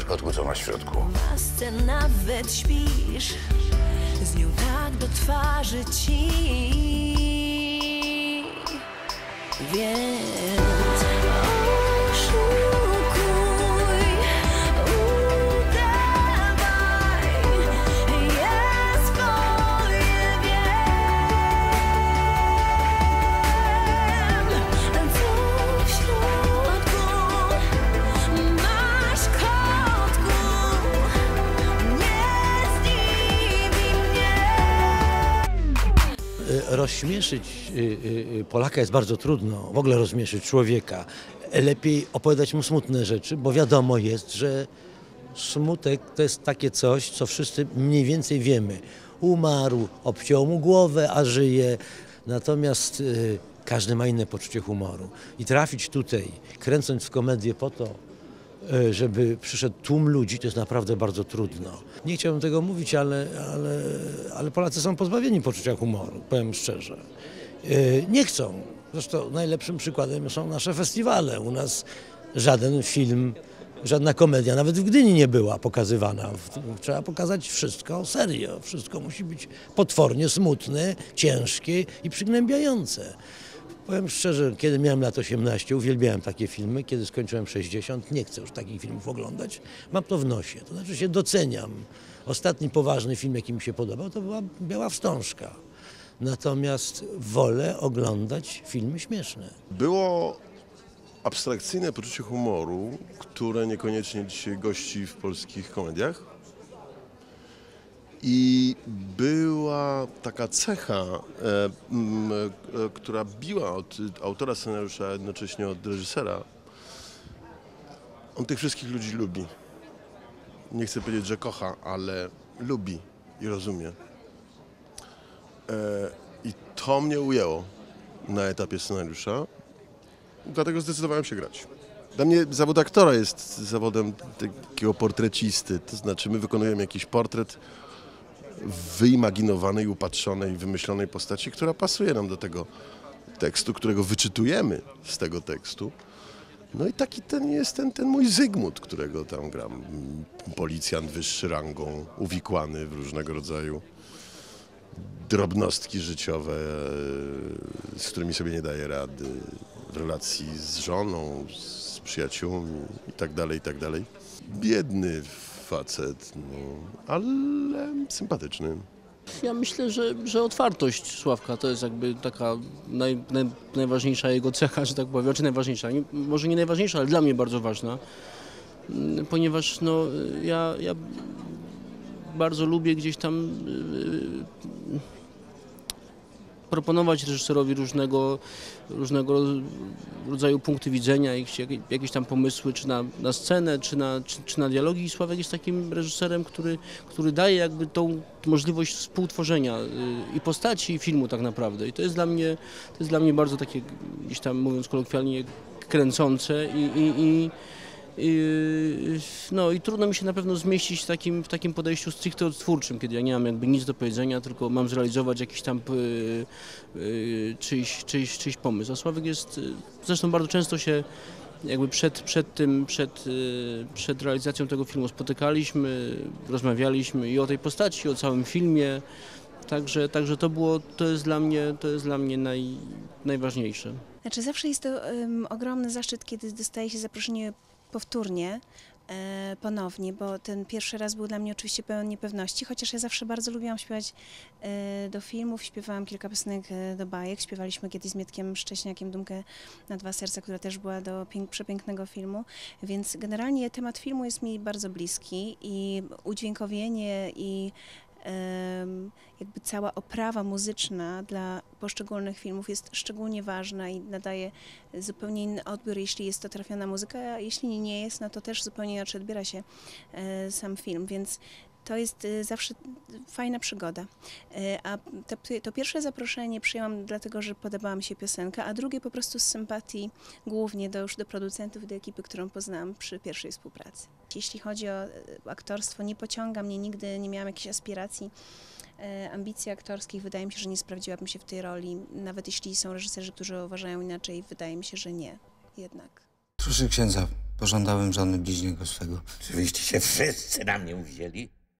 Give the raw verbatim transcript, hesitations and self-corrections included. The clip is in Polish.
wiesz, kotku, co ma w środku? W masce nawet śpisz, z nią tak do twarzy ci. Więc oszukuj, udawaj, jest twoje, wiem, co w środku masz, kotku, nie zdziwi mnie. Rozśmieszyć Polaka jest bardzo trudno, w ogóle rozśmieszyć człowieka. Lepiej opowiadać mu smutne rzeczy, bo wiadomo jest, że smutek to jest takie coś, co wszyscy mniej więcej wiemy. Umarł, obciął mu głowę, a żyje. Natomiast y, każdy ma inne poczucie humoru. I trafić tutaj, kręcąc w komedię po to, y, żeby przyszedł tłum ludzi, to jest naprawdę bardzo trudno. Nie chciałbym tego mówić, ale, ale, ale Polacy są pozbawieni poczucia humoru, powiem szczerze. Y, nie chcą. Zresztą najlepszym przykładem są nasze festiwale. U nas żaden film, żadna komedia, nawet w Gdyni nie była pokazywana. Trzeba pokazać wszystko serio. Wszystko musi być potwornie smutne, ciężkie i przygnębiające. Powiem szczerze, kiedy miałem lat osiemnaście, uwielbiałem takie filmy. Kiedy skończyłem sześćdziesiąt, nie chcę już takich filmów oglądać. Mam to w nosie, to znaczy się doceniam. Ostatni poważny film, jaki mi się podobał, to była Biała Wstążka. Natomiast wolę oglądać filmy śmieszne. Było abstrakcyjne poczucie humoru, które niekoniecznie dzisiaj gości w polskich komediach. I była taka cecha, e, m, e, która biła od autora scenariusza, a jednocześnie od reżysera. On tych wszystkich ludzi lubi. Nie chcę powiedzieć, że kocha, ale lubi i rozumie. I to mnie ujęło na etapie scenariusza, dlatego zdecydowałem się grać. Dla mnie zawód aktora jest zawodem takiego portrecisty, to znaczy my wykonujemy jakiś portret wyimaginowanej, upatrzonej, wymyślonej postaci, która pasuje nam do tego tekstu, którego wyczytujemy z tego tekstu. No i taki ten jest ten, ten mój Zygmunt, którego tam gram. Policjant wyższy rangą, uwikłany w różnego rodzaju drobnostki życiowe, z którymi sobie nie daje rady, w relacji z żoną, z przyjaciółmi i tak dalej, i tak dalej. Biedny facet, no, ale sympatyczny. Ja myślę, że, że otwartość Sławka to jest jakby taka naj, naj, najważniejsza jego cecha, że tak powiem, czy najważniejsza, nie, może nie najważniejsza, ale dla mnie bardzo ważna, ponieważ no, ja, ja bardzo lubię gdzieś tam yy, proponować reżyserowi różnego, różnego rodzaju punkty widzenia, jakieś tam pomysły, czy na, na scenę, czy na, czy, czy na dialogi. I Sławek jest takim reżyserem, który, który daje jakby tą możliwość współtworzenia i postaci, i filmu tak naprawdę. I to jest dla mnie, to jest dla mnie bardzo takie, gdzieś tam mówiąc kolokwialnie, kręcące i, i, i I, no i trudno mi się na pewno zmieścić w takim, w takim podejściu stricte odtwórczym, kiedy ja nie mam jakby nic do powiedzenia, tylko mam zrealizować jakiś tam y, y, czyjś, czyjś, czyjś pomysł. A Sławek jest, zresztą bardzo często się jakby przed, przed tym, przed, y, przed realizacją tego filmu spotykaliśmy, rozmawialiśmy i o tej postaci, i o całym filmie, także, także to było, to jest dla mnie, to jest dla mnie naj, najważniejsze. Znaczy zawsze jest to um, ogromny zaszczyt, kiedy dostaje się zaproszenie powtórnie, e, ponownie, bo ten pierwszy raz był dla mnie oczywiście pełen niepewności, chociaż ja zawsze bardzo lubiłam śpiewać e, do filmów, śpiewałam kilka piosenek e, do bajek, śpiewaliśmy kiedyś z Mietkiem Szcześniakiem Dumkę na dwa serca, która też była do pięk, przepięknego filmu, więc generalnie temat filmu jest mi bardzo bliski i udźwiękowienie i jakby cała oprawa muzyczna dla poszczególnych filmów jest szczególnie ważna i nadaje zupełnie inny odbiór, jeśli jest to trafiona muzyka, a jeśli nie jest, no to też zupełnie inaczej odbiera się sam film, więc to jest zawsze fajna przygoda. A to, to pierwsze zaproszenie przyjęłam dlatego, że podobała mi się piosenka, a drugie po prostu z sympatii głównie do, już do producentów i do ekipy, którą poznałam przy pierwszej współpracy. Jeśli chodzi o aktorstwo, nie pociąga mnie nigdy, nie miałam jakichś aspiracji, ambicji aktorskich. Wydaje mi się, że nie sprawdziłabym się w tej roli, nawet jeśli są reżyserzy, którzy uważają inaczej, wydaje mi się, że nie, jednak. Proszę księdza, Pożądałem żony bliźniego swego. Czyżbyście się wszyscy na mnie uwzięli?